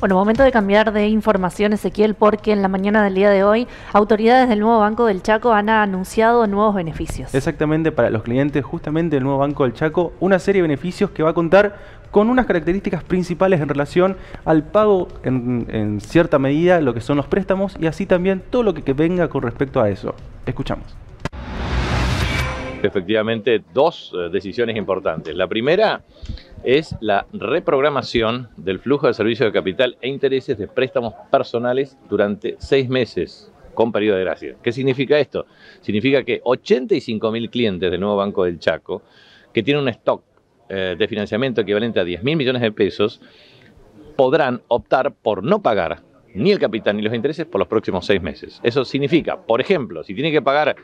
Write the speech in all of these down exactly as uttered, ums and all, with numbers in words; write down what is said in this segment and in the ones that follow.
Bueno, momento de cambiar de información, Ezequiel, porque en la mañana del día de hoy, autoridades del nuevo Banco del Chaco han anunciado nuevos beneficios. Exactamente, para los clientes justamente del nuevo Banco del Chaco, una serie de beneficios que va a contar con unas características principales en relación al pago en, en cierta medida, lo que son los préstamos y así también todo lo que, que venga con respecto a eso. Escuchamos. Efectivamente, dos eh, decisiones importantes. La primera es la reprogramación del flujo de servicio de capital e intereses de préstamos personales durante seis meses con periodo de gracia. ¿Qué significa esto? Significa que ochenta y cinco mil clientes del nuevo Banco del Chaco, que tienen un stock eh, de financiamiento equivalente a diez mil millones de pesos, podrán optar por no pagar ni el capital ni los intereses por los próximos seis meses. Eso significa, por ejemplo, si tienen que pagar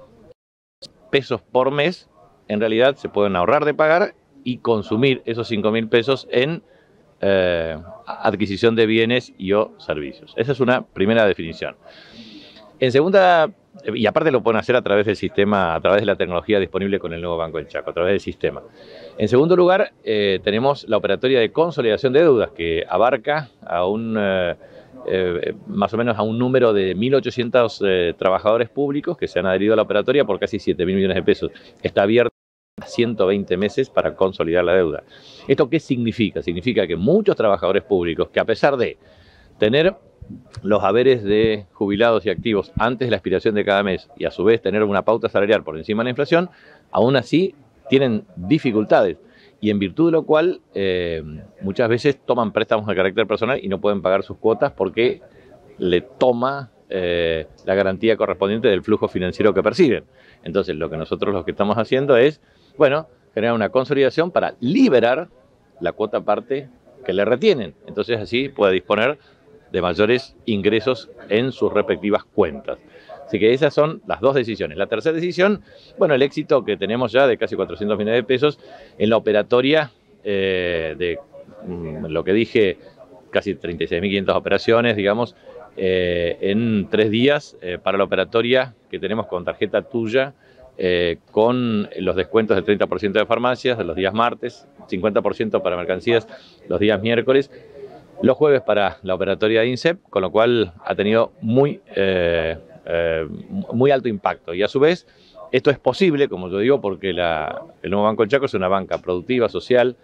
pesos por mes, en realidad se pueden ahorrar de pagar y consumir esos cinco mil pesos en eh, adquisición de bienes y o servicios. Esa es una primera definición. En segunda, y aparte lo pueden hacer a través del sistema, a través de la tecnología disponible con el nuevo Banco del Chaco, a través del sistema. En segundo lugar, eh, tenemos la operatoria de consolidación de deudas que abarca a un... Eh, Eh, más o menos a un número de mil ochocientos eh, trabajadores públicos que se han adherido a la operatoria por casi siete mil millones de pesos. Está abierta a ciento veinte meses para consolidar la deuda. ¿Esto qué significa? Significa que muchos trabajadores públicos que a pesar de tener los haberes de jubilados y activos antes de la expiración de cada mes y a su vez tener una pauta salarial por encima de la inflación, aún así tienen dificultades. Y en virtud de lo cual eh, muchas veces toman préstamos de carácter personal y no pueden pagar sus cuotas porque le toma eh, la garantía correspondiente del flujo financiero que perciben. Entonces lo que nosotros lo que estamos haciendo es, bueno, generar una consolidación para liberar la cuota parte que le retienen. Entonces así puede disponer de mayores ingresos en sus respectivas cuentas. Así que esas son las dos decisiones. La tercera decisión, bueno, el éxito que tenemos ya de casi cuatrocientos millones de pesos en la operatoria eh, de mm, lo que dije, casi treinta y seis mil quinientas operaciones, digamos, eh, en tres días eh, para la operatoria que tenemos con tarjeta tuya, eh, con los descuentos del treinta por ciento de farmacias de los días martes, cincuenta por ciento para mercancías los días miércoles, los jueves para la operatoria de INSEP, con lo cual ha tenido muy... Eh, Eh, muy alto impacto y a su vez esto es posible, como yo digo, porque la, el nuevo Banco del Chaco es una banca productiva, social,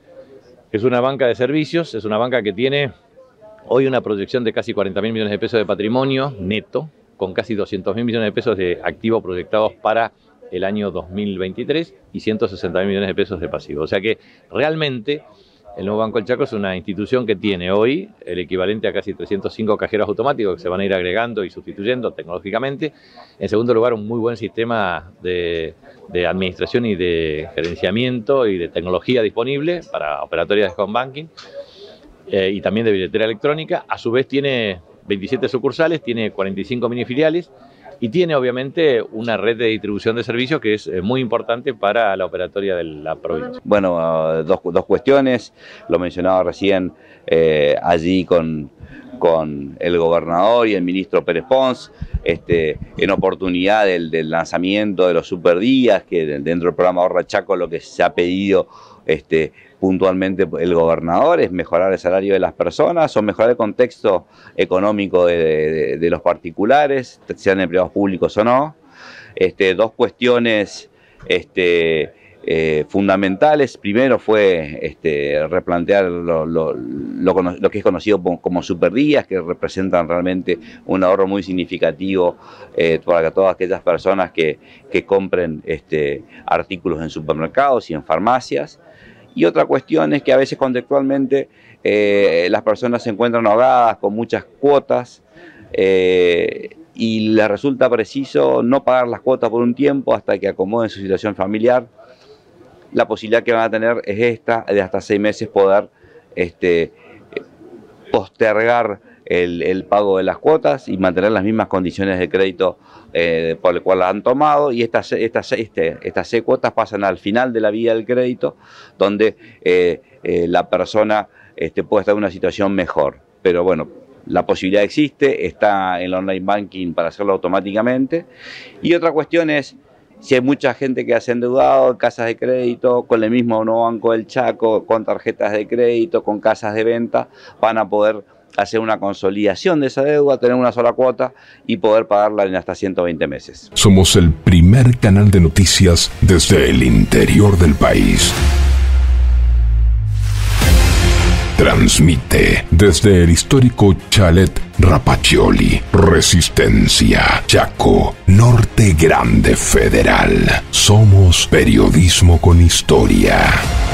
es una banca de servicios, es una banca que tiene hoy una proyección de casi cuarenta mil millones de pesos de patrimonio neto, con casi doscientos mil millones de pesos de activos proyectados para el año dos mil veintitrés y ciento sesenta mil millones de pesos de pasivo. O sea que realmente el nuevo Banco del Chaco es una institución que tiene hoy el equivalente a casi trescientos cinco cajeros automáticos que se van a ir agregando y sustituyendo tecnológicamente. En segundo lugar, un muy buen sistema de, de administración y de gerenciamiento y de tecnología disponible para operatorias de home banking eh, y también de billetera electrónica. A su vez tiene veintisiete sucursales, tiene cuarenta y cinco mini filiales y tiene obviamente una red de distribución de servicios que es muy importante para la operatoria de la provincia. Bueno, uh, dos, dos cuestiones, lo mencionaba recién eh, allí con, con el gobernador y el ministro Pérez Pons, este, en oportunidad del, del lanzamiento de los superdías, que dentro del programa Ahorra Chaco lo que se ha pedido este, puntualmente el gobernador es mejorar el salario de las personas o mejorar el contexto económico de, de, de los particulares, sean empleados públicos o no. Este, dos cuestiones este, eh, fundamentales. Primero fue este, replantear lo, lo, lo, lo que es conocido como, como superdías, que representan realmente un ahorro muy significativo eh, para todas aquellas personas que, que compren este, artículos en supermercados y en farmacias. Y otra cuestión es que a veces contextualmente eh, las personas se encuentran ahogadas con muchas cuotas eh, y les resulta preciso no pagar las cuotas por un tiempo hasta que acomoden su situación familiar. La posibilidad que van a tener es esta, de hasta seis meses poder este, postergar el, el pago de las cuotas y mantener las mismas condiciones de crédito eh, por el cual las han tomado, y estas, estas, este, estas seis cuotas pasan al final de la vida del crédito, donde eh, eh, la persona este, puede estar en una situación mejor. Pero bueno, la posibilidad existe, está en el online banking para hacerlo automáticamente. Y otra cuestión es, Si hay mucha gente que se ha endeudado en casas de crédito, con el mismo Nuevo Banco del Chaco, con tarjetas de crédito, con casas de venta, van a poder hacer una consolidación de esa deuda, tener una sola cuota y poder pagarla en hasta ciento veinte meses. Somos el primer canal de noticias desde el interior del país. Transmite desde el histórico Chalet Rapaccioli, Resistencia, Chaco, Norte Grande Federal. Somos periodismo con historia.